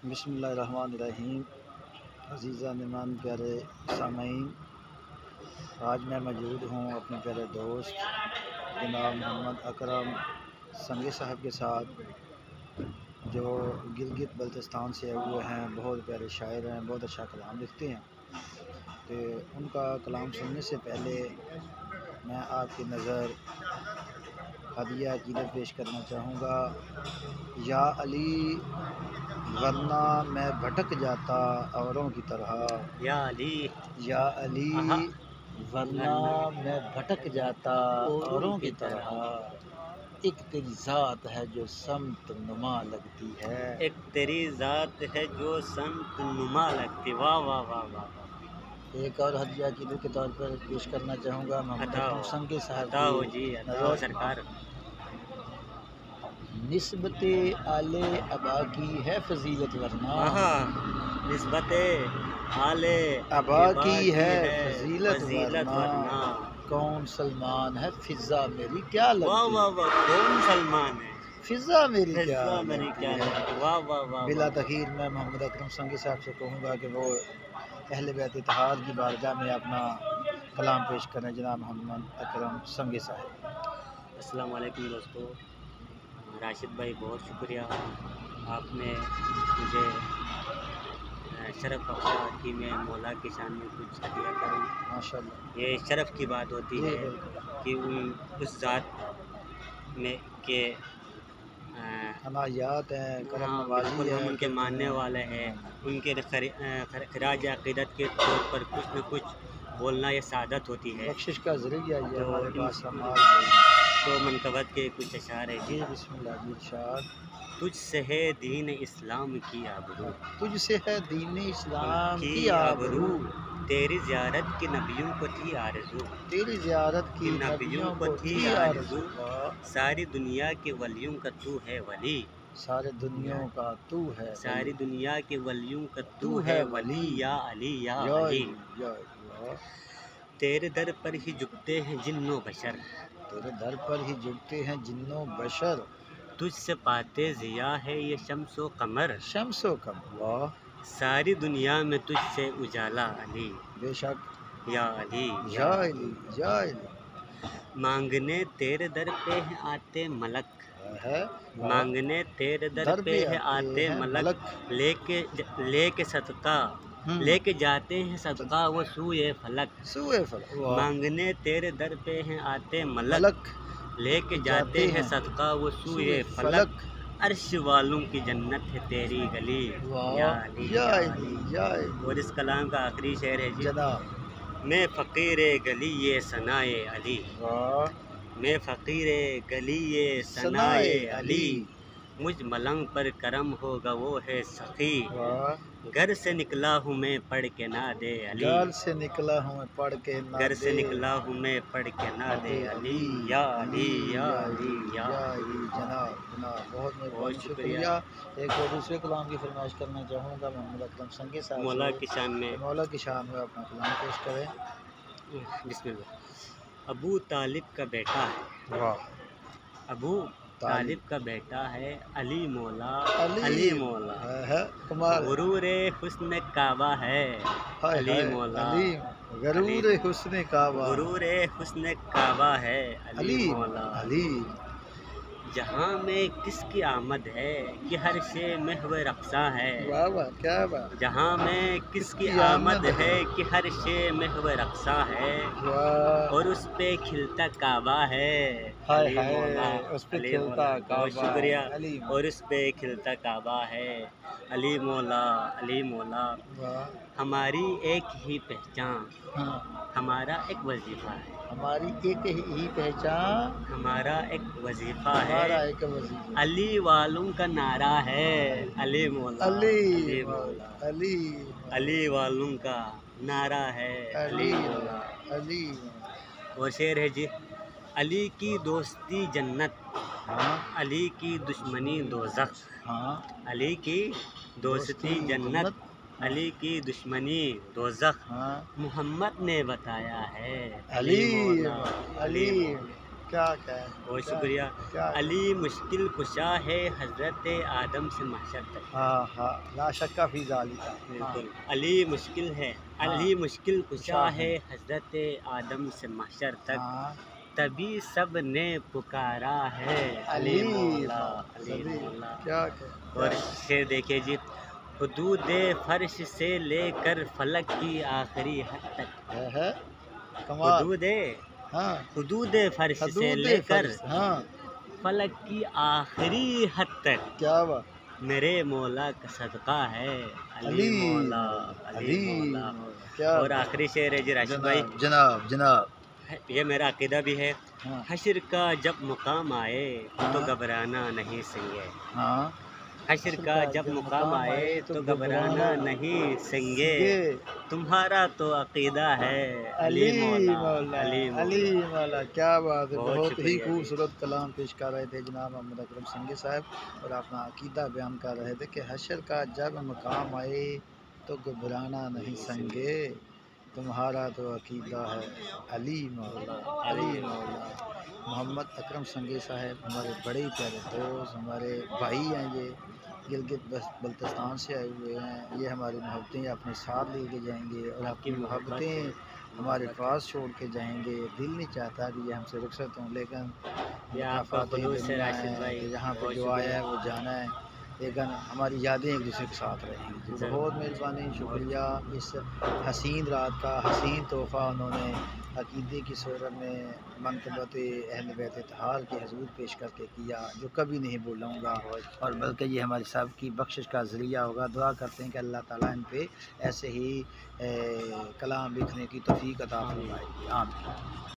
بسم اللہ الرحمن الرحیم۔ عزیزہ مہمان پیارے سامعین، آج میں موجود ہوں اپنے پیارے دوست جناب محمد اکرم سنگی صاحب کے ساتھ، جو گلگت بلتستان سے ہوئے ہیں۔ بہت پیارے شاعر ہیں، بہت اچھا کلام لکھتے ہیں۔ تو ان کا کلام سننے سے پہلے میں آپ کی نظر ہدیہ عقیدت پیش کرنا چاہوں گا۔ یا علی ورنہ میں بھٹک جاتا اوروں کی طرح، یا علی یا علی ورنہ میں بھٹک جاتا اوروں کی طرح، ایک تیری ذات ہے جو سمت نما لگتی ہے، ایک تیری ذات ہے جو سمت نما لگتی۔ واہ واہ واہ واہ واہ۔ ایک اور ہدیہ عقیدت کے طور پر پیش کرنا چاہوں گا محمد اکرم سنگی صاحب بتاؤ کی جی، بتاؤ نظر۔ سرکار۔ نسبت آل ابا کی ہے فضیلت ورنہ، نسبت آل ابا کی ہے فضیلت ورنہ، کون سلمان ہے فضا میری کیا لگتی، واہ واہ واہ، کون سلمان ہے فضا میری کیا فضا میری کیا لگتی ہے۔ لگتی، واہ واہ واہ۔ بلا تاخیر میں محمد اکرم سنگی صاحب سے کہوں گا کہ وہ اہل بیت اتحاد کی بارگاہ میں اپنا کلام پیش کریں۔ جناب محمد اکرم سنگی صاحب۔ السلام علیکم دوستو، راشد بھائی بہت شکریہ، آپ نے مجھے شرف بخشا کہ میں مولا کی شان میں کچھ ہدیہ کروں۔ ماشاء اللہ، یہ شرف کی بات ہوتی ہے کہ اس ذات میں کہ عنایات ہیں، کرم نوازی بالکل ہم ہے، ان کے ماننے والے ہیں، ان کے خراج عقیدت کے طور پر کچھ نہ کچھ بولنا یہ سعادت ہوتی ہے۔ بخشش کا ذریعہ یہ تو ہمارے پاس ہمارے تو منقبت کے کچھ اشعار ہے جی۔ بسم اللہ جی، ارشاد۔ تجھ سے ہے دین اسلام کی آبرو، تجھ سے ہے دین اسلام کی آبرو، تیری زیارت کی نبیوں کو تھی آرزو، تیری زیارت کی نبیوں کو تھی آرزو، ساری دنیا کے ولیوں کا تو ہے ولی، سارے دنیا کا تو ہے، ساری دنیا کے ولیوں کا تو ہے ولی، یا علی یا علی، یا اللہ۔ تیرے در پر ہی جھکتے ہیں جن و بشر، تیرے در پر ہی جھکتے ہیں جن و بشر، تجھ سے پاتے ضیا ہے یہ شمس و قمر، شمس و قمر، ساری دنیا میں تجھ سے اجالا علی، بے شک، یا علی یا علی یا علی مانگنے تیرے در پہ ہیں آتے ملک، ہے، مانگنے تیرے در پہ ہے آتے ملک، لے کے صدقہ لے کے جاتے ہیں صدقہ وہ سوئے فلک، سوئے فلک، مانگنے تیرے در پہ ہیں آتے ملک، ملک لے کے جاتے ہیں صدقہ وہ سوئے فلک، عرش والوں کی جنت ہے تیری گلی، یا علی یا علی یا علی۔ اور اس کلام کا آخری شعر ہے جی، جناب، میں فقیر گلی یہ ثنائے علی، میں فقیر گلی یہ ثنائے علی، مجھ ملنگ پر کرم ہوگا وہ ہے سخی، گھر سے نکلا ہوں میں پڑھ کے نہ دے علی، گھر سے نکلا ہوں میں پڑھ کے نہ گھر سے دے نکلا ہوں میں پڑھ کے نہ دے علی، یا علی یا علی یا علی۔ جناب جناب بہت بہت شکریہ۔ ایک اور دوسرے کلام کی فرمائش کرنا چاہوں گا محمد اکرم سنگی صاحب مولا سے، کی شان میں، مولا کی شان میں اپنا کلام پیش کریں۔ بسم اللہ۔ ابو طالب کا بیٹا ہے، واہ، ابو طالب کا بیٹا ہے علی مولا، علی علی مولا، ہے کمال، غرور حسن کعبہ ہے علی مولا، علی غرور حسن کعبہ، غرور حسن کعبہ ہے علی علی مولا، علی جہاں میں کس کی آمد ہے کہ ہر شے محو رقصاں ہے، واہ واہ کیا بات، جہاں میں کس کی آمد ہے کہ ہر شے محو رقصاں ہے، واہ، اور اس پہ کھلتا کعبہ ہے ہائے علی ہائے، مولا، اس پہ علی کھلتا مولا، کعبہ، بہت شکریہ، علی اور اس پہ کھلتا کعبہ ہے علی مولا، علی مولا، واہ، ہماری ایک ہی پہچان، ہاں، ہمارا ایک وظیفہ ہے، ہماری ایک ہی پہچان، ہمارا ایک وظیفہ ہمارا ہے، ایک وظیفہ، علی والوں کا نعرہ ہے علی مولا، علی مولا، علی علی والوں کا نعرہ ہے علی مولا، علی، اور شعر ہے جی، علی کی دوستی جنت، ہاں علی کی دشمنی دوزخ، ہاں، علی کی دوستی جنت، علی کی دشمنی دوزخ، ہاں، محمد نے بتایا ہے علی مولا، علی کیا کہیں، بہت شکریہ. کیا علی مشکل کشا ہے حضرت آدم سے محشر تک. ہاں ہاں لا شک فی ذالک. بالکل. علی مشکل ہے، ہاں. علی مشکل کشا کشا ہے ہے. حضرت آدم سے محشر تک. ہاں تبھی سب نے پکارا ہے علی مولا علی سبھی. مولا. کیا کہیں. اور شعر دیکھیے جی. حدود فرش سے لے کر فلک کی آخری حد تک. ہے کمال. حدود ہاں حدود فرش سے حدود لے کر فرش. ہاں فلک کی آخری حد تک کیا بات. میرے مولا کا صدقہ ہے علی علی مولا علی علی مولا. کیا اور آخری شعر ہے جی راشد بھائی. جناب جناب. یہ میرا عقیدہ بھی ہے. ہاں حشر کا جب مقام آئے تو ہاں. گھبرانا نہیں سنگے. ہاں حشر کا جب مقام آئے تو گھبرانا نہیں سنگے. تمہارا تو عقیدہ ہے علی مولا علی علی مولا. مولا. کیا بات ہے. بہت بہت ہی شکریہ جی. خوبصورت کلام پیش کر رہے تھے جناب محمد اکرم سنگھی صاحب، اور اپنا عقیدہ بیان کر رہے تھے کہ حشر کا جب مقام آئے تو گھبرانا نہیں سنگے. تمہارا تو عقیدہ ہے علی مولا علی مولا. محمد اکرم سنگھی صاحب ہمارے بڑے ہی پیارے دوست، ہمارے بھائی ہیں. یہ گلگت بلتستان سے آئے ہوئے ہیں. یہ ہماری محبتیں اپنے ساتھ لے کے جائیں گے، اور آپ کی محبتیں ہمارے پاس چھوڑ کے جائیں گے. دل نہیں چاہتا کہ یہ ہم سے رخصت ہوں، لیکن یہ آپ کا مقافات خلوص ہے دنیا راشد ہے بھائی. کہ جہاں پہ بہت جو آیا ہے وہ جانا ہے، لیکن ہماری یادیں ایک دوسرے کے ساتھ رہیں گی. جی بہت مہربانی، شکریہ. اس حسین رات کا حسین تحفہ انہوں نے عقیدے کی صورت میں منقبت اہل بیت اطہار کے حضور پیش کر کے کیا، جو کبھی نہیں بھولوں گا، اور بلکہ یہ ہماری سب کی بخشش کا ذریعہ ہوگا. دعا کرتے ہیں کہ اللہ تعالیٰ ان پہ ایسے ہی کلام لکھنے کی توفیق عطا فرمائے. آمین.